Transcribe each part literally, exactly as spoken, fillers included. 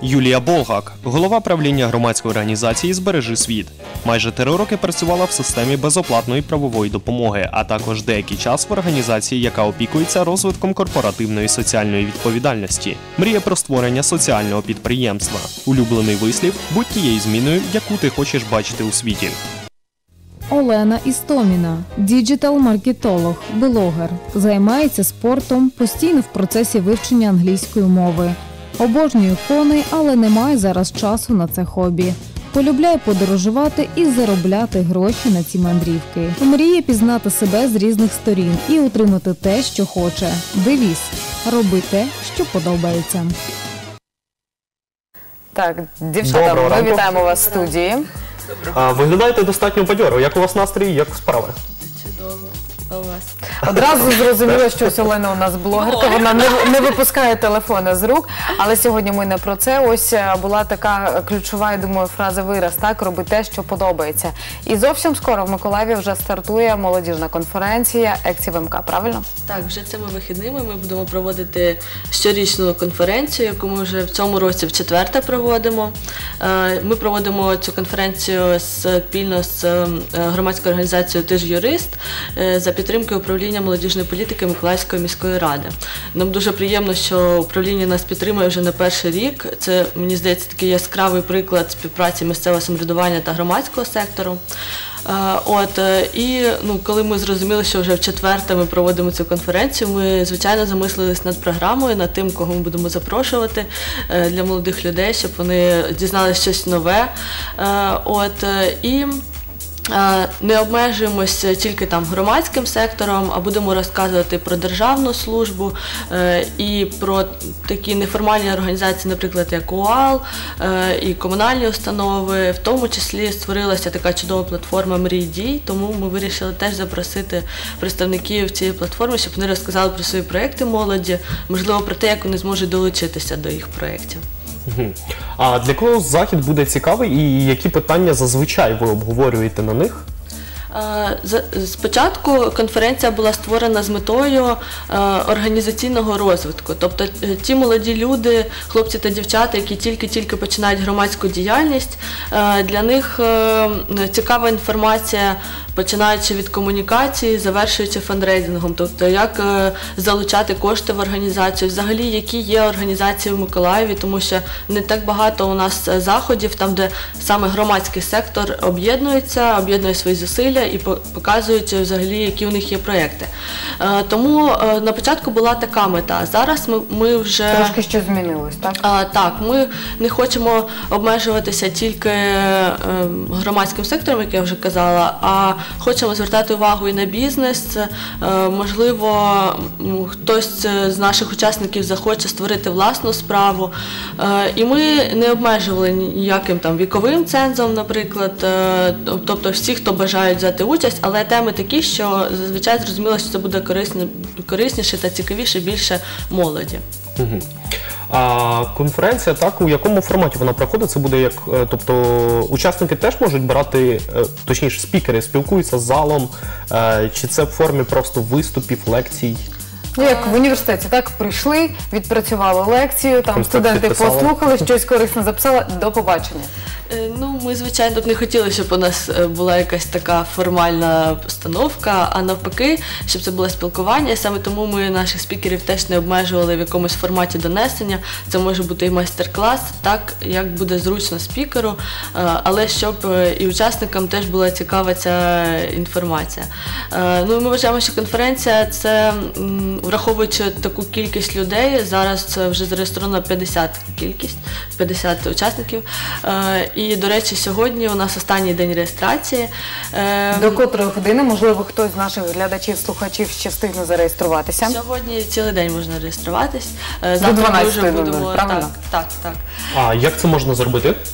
Юлія Болгак – голова правління громадської організації «Збережи світ». Майже три роки працювала в системі безоплатної правової допомоги, а також деякий час в організації, яка опікується розвитком корпоративної соціальної відповідальності. Мріє про створення соціального підприємства. Улюблений вислів – будь тією зміною, яку ти хочеш бачити у світі. Олена Істоміна – діджитал-маркетолог, блогер. Займається спортом, постійно в процесі вивчення англійської мови. Обожнює коней, але не має зараз часу на це хобі. Полюбляє подорожувати і заробляти гроші на ці мандрівки. Мріє пізнати себе з різних сторін і отримати те, що хоче. Девіз – роби те, що подобається. Так, дівчата, ми ранку. вітаємо вас в студії. А, виглядаєте достатньо бадьоро. Як у вас настрій, як справи? Чудово. А у вас? Одразу зрозуміло, що ось Олена у нас блогерка, вона не, не випускає телефони з рук, але сьогодні ми не про це. Ось була така ключова, я думаю, фраза вираз, так, роби те, що подобається. І зовсім скоро в Миколаєві вже стартує молодіжна конференція «Active ем ка», правильно? Так, вже цими вихідними ми будемо проводити щорічну конференцію, яку ми вже в цьому році вчетверте проводимо. Ми проводимо цю конференцію спільно з громадською організацією «Ти ж юрист» за підтримкою управління молодіжної політики Миколаївської міської ради. Нам дуже приємно, що управління нас підтримує вже не перший рік. Це, мені здається, такий яскравий приклад співпраці місцевого самоврядування та громадського сектору. От, і ну, коли ми зрозуміли, що вже вчетверте ми проводимо цю конференцію, ми, звичайно, замислились над програмою, над тим, кого ми будемо запрошувати для молодих людей, щоб вони дізналися щось нове. От, і не обмежуємося тільки там громадським сектором, а будемо розказувати про державну службу і про такі неформальні організації, наприклад, як УАЛ і комунальні установи. В тому числі створилася така чудова платформа «Мрій дій», тому ми вирішили теж запросити представників цієї платформи, щоб вони розказали про свої проєкти молоді, можливо, про те, як вони зможуть долучитися до їх проєктів. А для кого захід буде цікавий і які питання зазвичай ви обговорюєте на них? Спочатку конференція була створена з метою організаційного розвитку. Тобто ті молоді люди, хлопці та дівчата, які тільки-тільки починають громадську діяльність, для них цікава інформація, починаючи від комунікації, завершуючи фандрейзингом. Тобто як залучати кошти в організацію, взагалі які є організації в Миколаєві, тому що не так багато у нас заходів, там де саме громадський сектор об'єднується, об'єднує свої зусилля і показують взагалі, які у них є проєкти. Тому на початку була така мета. Зараз ми, ми вже... Трошки що змінилось, так? А, так, ми не хочемо обмежуватися тільки громадським сектором, як я вже казала, а хочемо звертати увагу і на бізнес. Можливо, хтось з наших учасників захоче створити власну справу. І ми не обмежували ніяким там віковим цензом, наприклад, тобто всі, хто бажають взяти участь, але теми такі, що зазвичай зрозуміло, що це буде корисне, корисніше та цікавіше більше молоді. Угу. А конференція, так, у якому форматі вона проходить? Це буде як, тобто учасники теж можуть брати, точніше спікери спілкуються з залом, чи це в формі просто виступів, лекцій? Ну, як в університеті, так, прийшли, відпрацювали лекцію, там студенти послухали, щось корисне записали, до побачення. Ну, ми, звичайно, тут не хотіли, щоб у нас була якась така формальна постановка, а навпаки, щоб це було спілкування. Саме тому ми наших спікерів теж не обмежували в якомусь форматі донесення. Це може бути і майстер-клас, так, як буде зручно спікеру, але щоб і учасникам теж була цікава ця інформація. Ну, ми вважаємо, що конференція – це, враховуючи таку кількість людей, зараз це вже зареєстровано п'ятдесят кількість, п'ятдесят учасників. І, до речі, сьогодні у нас останній день реєстрації. До котрої години, можливо, хтось з наших глядачів, слухачів ще встигне зареєструватися? Сьогодні цілий день можна реєструватись. До дванадцятої, правильно? Так, так, так. А як це можна зробити?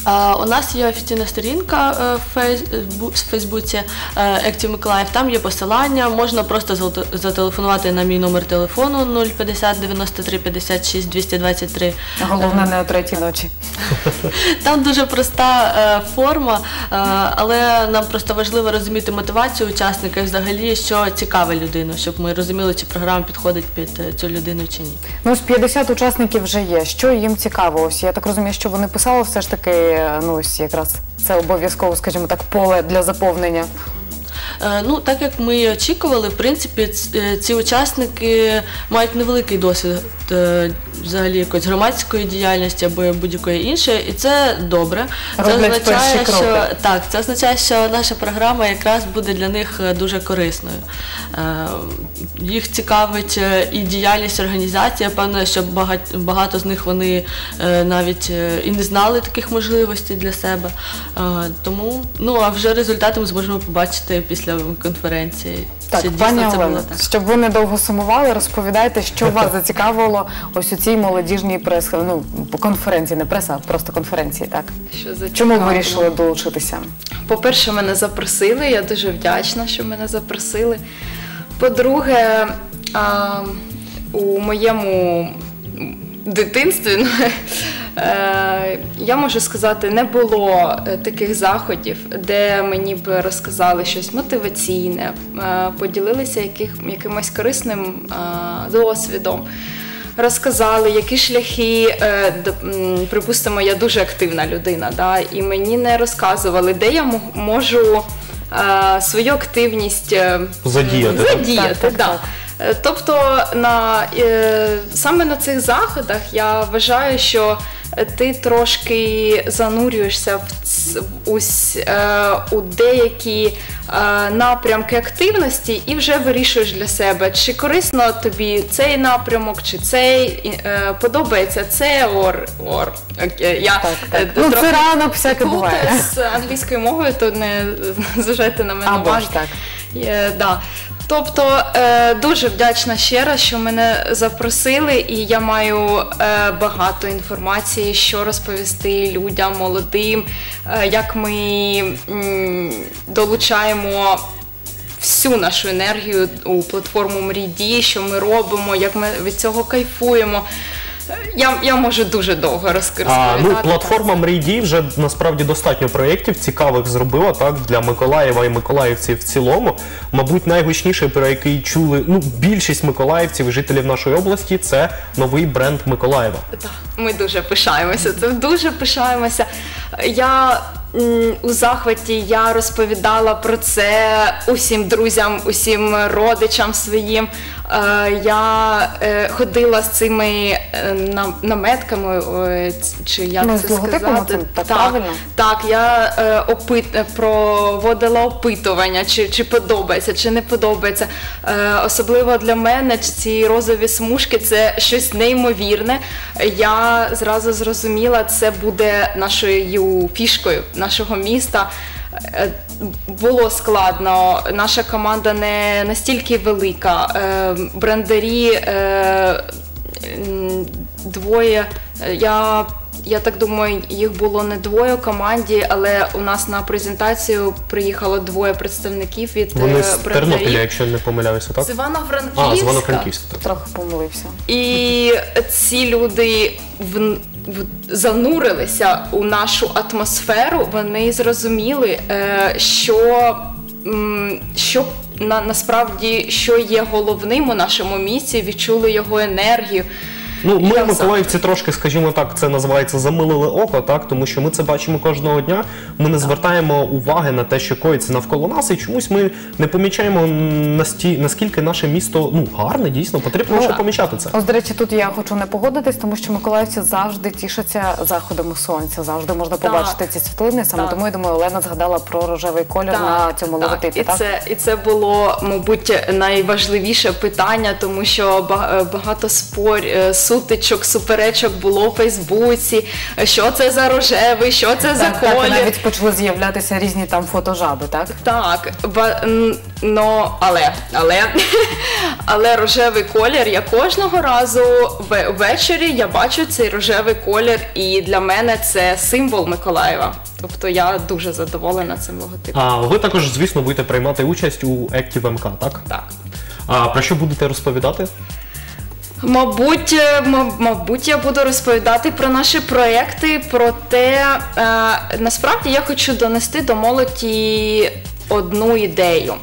А, У нас є офіційна сторінка е, в Фейсбу- в Фейсбуці е, Active Миколаїв, там є посилання, можна просто зал- зателефонувати на мій номер телефону нуль п'ятдесят дев'яносто три п'ятдесят шість двісті двадцять три. Головне, не о третій ночі. Там дуже проста е, форма, е, але нам просто важливо розуміти мотивацію учасника і взагалі, що цікаве людину, щоб ми розуміли, чи програма підходить під е, цю людину чи ні. Ну, ось п'ятдесят учасників вже є. Що їм цікаво? Ось я так розумію, що вони писали все ж таки, ну ось якраз це обов'язково, скажімо так, поле для заповнення. Е, Ну, так як ми і очікували, в принципі, ц- е, ці учасники мають невеликий досвід е, взагалі якоїсь громадської діяльності або будь-якої іншої, і це добре. Це Роблять перші що кроки. так, це означає, що наша програма якраз буде для них е, дуже корисною. Е, Їх цікавить е, і діяльність організації. Я певна, що багать- багато з них вони е, навіть е, і не знали таких можливостей для себе. Е, Тому, ну а вже результати ми зможемо побачити після конференції. Так, чи дійсно пані це було Олено, так. щоб ви недовго сумували, розповідайте, що вас зацікавило ось у цій молодіжній прес, ну, конференції, не преса, а просто конференції, так? Що Чому зацікавило? ви вирішили долучитися? По-перше, мене запросили, я дуже вдячна, що мене запросили. По-друге, а, у моєму дитинстві, ну, е, я можу сказати, не було е, таких заходів, де мені б розказали щось мотиваційне, е, поділилися яких, якимось корисним е, досвідом. Розказали, які шляхи, е, д- м, припустимо, я дуже активна людина, да, і мені не розказували, де я м- можу е, свою активність е, Задіяти, так? задіяти, Так, так, да. так. Е, Тобто на, е, саме на цих заходах я вважаю, що ти трошки занурюєшся в, ц- в ось, е, у деякі е, напрямки активності і вже вирішуєш для себе, чи корисно тобі цей напрямок, чи цей, і, е, подобається це, ор, ор. Окей, я Так, так. е, Ну, це трохи ранок, всяке плутаю буває. з англійською мовою, то не зважайте на мене Або ж уважно. так. Е, да. Тобто е, дуже вдячна ще раз, що мене запросили, і я маю е, багато інформації, що розповісти людям молодим, е, як ми м, долучаємо всю нашу енергію у платформу Мрій-Дій, що ми робимо, як ми від цього кайфуємо. Я, я можу дуже довго розказати. А, ну, платформа Мрій-Дій вже насправді достатньо проєктів цікавих зробила, так, для Миколаєва і миколаївців в цілому. Мабуть, найгучніший, про який чули, ну, більшість миколаївців і жителів нашої області, це новий бренд Миколаєва. Так, ми дуже пишаємося, це дуже пишаємося. Я м, у захваті, я розповідала про це усім друзям, усім родичам своїм. Е, Я е, ходила з цими е, на- наметками, е, ц- чи як Ну, це з логотипом, сказати. це так правильно? Так, я е, опит, проводила опитування, чи, чи подобається, чи не подобається. Е, особливо для мене ці розові смужки – це щось неймовірне. Я зразу зрозуміла, це буде нашою фішкою нашого міста. Е, Було складно, наша команда не настільки велика, е, брендарі е, м, двоє, я, я так думаю, їх було не двоє у команді, але у нас на презентацію приїхало двоє представників від Вони е, з брендарів. Тернополя, якщо не помиляюся, так? З Івано-Франківська. А, з Івано-Франківська, так. Трохи помилився. І ці люди в, в, занурилися у нашу атмосферу, вони зрозуміли, е, що, м, що на, насправді що є головним у нашому місці, відчули його енергію. Ну, ми, Я миколаївці, трошки, скажімо так, це називається замилили око, так, тому що ми це бачимо кожного дня, ми не звертаємо уваги на те, що коїться навколо нас, і чомусь ми не помічаємо насті... наскільки наше місто, ну, гарне, дійсно, потрібно Ну, лише помічати це. Ось, до речі, тут я хочу не погодитись, тому що миколаївці завжди тішаться заходами сонця, завжди можна Так. побачити ці світлини. Саме Так. тому, я думаю, Олена згадала про рожевий колір на цьому логотипі, і так? Це, і це було, мабуть, найважливіше питання, тому що ба- багато спор, е, сутичок, суперечок було у Фейсбуці, що це за рожевий, що це за Так, так, колір. навіть почали з'являтися різні там фотожаби, так? Так, ба, н- но, але, але, але рожевий колір, я кожного разу в- ввечері я бачу цей рожевий колір, і для мене це символ Миколаєва. Тобто я дуже задоволена цим логотипом. А ви також, звісно, будете приймати участь у Active ем ка, так? Так. А про що будете розповідати? Мабуть, е, м- мабуть, я буду розповідати про наші проекти, про те, е, насправді я хочу донести до молоді одну ідею.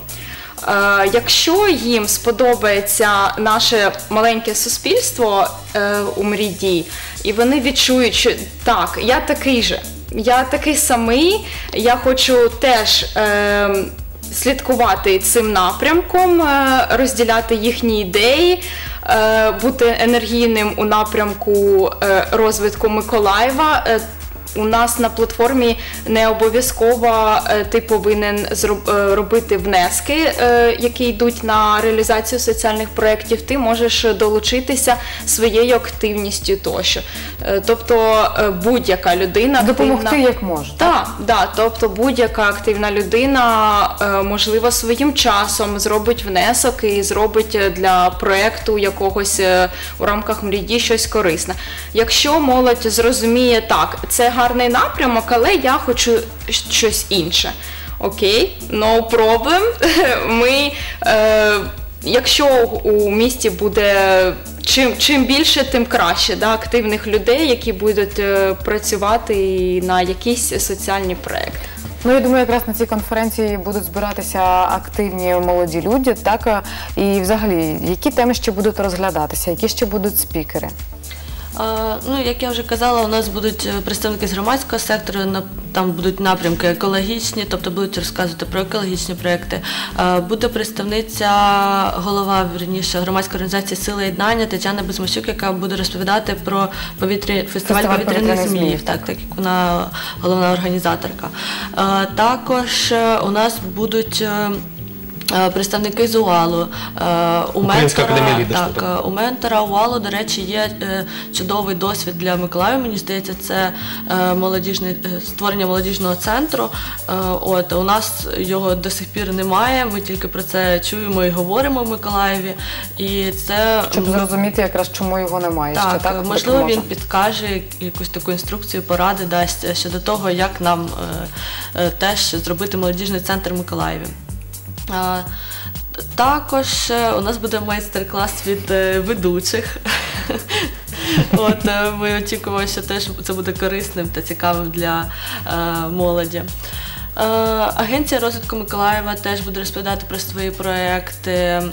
Е, якщо їм сподобається наше маленьке суспільство е, у Мрії, і вони відчують, що так, я такий же, я такий самий, я хочу теж е, слідкувати цим напрямком, е, розділяти їхні ідеї, е, бути енергійним у напрямку е, розвитку Миколаєва. Е, У нас на платформі не обов'язково е, ти повинен зроб- е, робити внески, е, які йдуть на реалізацію соціальних проєктів. Ти можеш долучитися своєю активністю тощо. Е, Тобто е, будь-яка людина Допомогти активна- як може. так, да, тобто будь-яка активна людина, е, можливо, своїм часом зробить внесок і зробить для проєкту якогось е, у рамках мрії щось корисне. Якщо молодь зрозуміє, так, це гарний напрямок, але я хочу щось інше. Окей, no problem. Ми, е, якщо у місті буде чим, чим більше, тим краще, да, активних людей, які будуть е, працювати на якісь соціальні проекти. Ну, я думаю, якраз на цій конференції будуть збиратися активні молоді люди, так? І взагалі, які теми ще будуть розглядатися, які ще будуть спікери? А, Ну, як я вже казала, у нас будуть е, представники з громадського сектору, на- там будуть напрямки екологічні, тобто будуть розказувати про екологічні проекти. А, Буде представниця, голова, вірніше, громадської організації «Сила єднання» Тетяна Безмощук, яка буде розповідати про повітря... фестиваль Фестиваль повітряних повітряних зміїв, зміїв, так, так як вона головна організаторка. А, Також е, у нас будуть е, е, представники з УАЛу. Е, У Українська ментора, академія лідерства, так, так. у ментора УАЛу, до речі, є е, чудовий досвід для Миколаєва. Мені здається, це е, молодіжний, е, створення молодіжного центру. Е, От, у нас його до сих пір немає, ми тільки про це чуємо і говоримо в Миколаєві. І це, Щоб зрозуміти якраз, чому його немає. ще, так, так, можливо, допоможе. він підкаже якусь таку інструкцію, поради дасть щодо того, як нам е, е, теж зробити молодіжний центр в Миколаєві. А, Також е, у нас буде майстер-клас від е, ведучих. От, е, ми очікуємо, що теж це буде корисним та цікавим для е, молоді. Е, Агенція розвитку Миколаєва теж буде розповідати про свої проекти. М,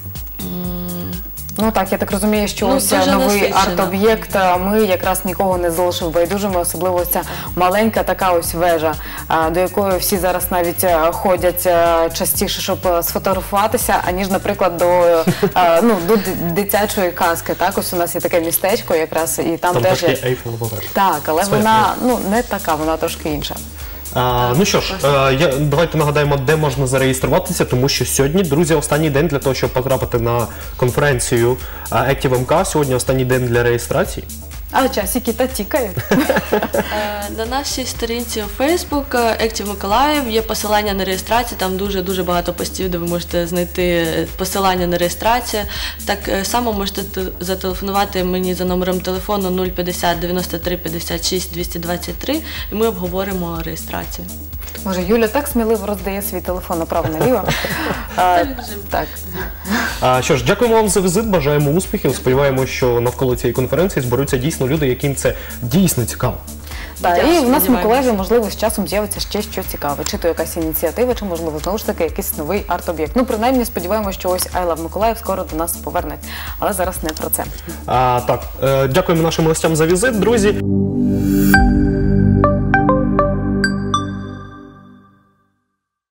Ну так, я так розумію, що Ну, ось дуже новий насичено. арт-об'єкт ми якраз нікого не залишив байдужими, особливо ось ця маленька така ось вежа, а, до якої всі зараз навіть а, ходять а, частіше, щоб а, сфотографуватися, аніж, наприклад, до, а, ну, до ди- дитячої казки. Так, ось у нас є таке містечко якраз, і там, Там теж теж є є... Ейфелева вежа. Так, але Своя вона ну, не така, вона трошки інша. А, ну що ж, е, я, давайте нагадаємо, де можна зареєструватися, тому що сьогодні, друзі, останній день для того, щоб потрапити на конференцію е, Active ем ка. Сьогодні останній день для реєстрації. Але часики та тікають. Е, На нашій сторінці у Facebook Active Миколаїв є посилання на реєстрацію, там дуже-дуже багато постів, де ви можете знайти посилання на реєстрацію. Так е, само можете те- зателефонувати мені за номером телефону нуль п'ятдесят дев'яносто три п'ятдесят шість двісті двадцять три, і ми обговоримо реєстрацію. Може, Юля так сміливо роздає свій телефон направо-наліво. А, Так. А, що ж, дякуємо вам за візит, бажаємо успіхів. Сподіваємося, що навколо цієї конференції зберуться дійсно люди, яким це дійсно цікаво. Так, Я і в нас в сподіваюся. Миколаєві, можливо, з часом з'явиться ще щось цікаве. Чи то якась ініціатива, чи, можливо, знову ж таки, якийсь новий арт-об'єкт. Ну, принаймні, сподіваємося, що ось I Love Миколаїв скоро до нас повернуть. Але зараз не про це. А, так, е, дякуємо нашим гостям за візит, друзі.